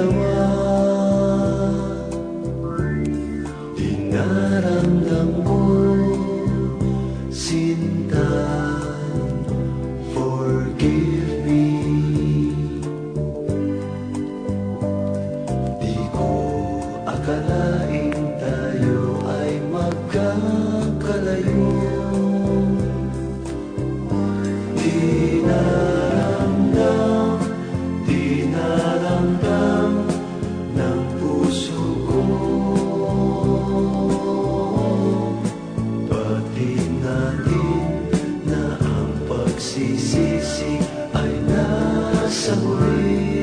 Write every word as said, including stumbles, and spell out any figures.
dalawa. Dinaramdam ko, sinta, forgive me. Di ko akalaing tayo ay magkakalayo. Dinaramdam, dinaramdam ng puso ko. Batid natin na ang pagsisisi ay nasa huli.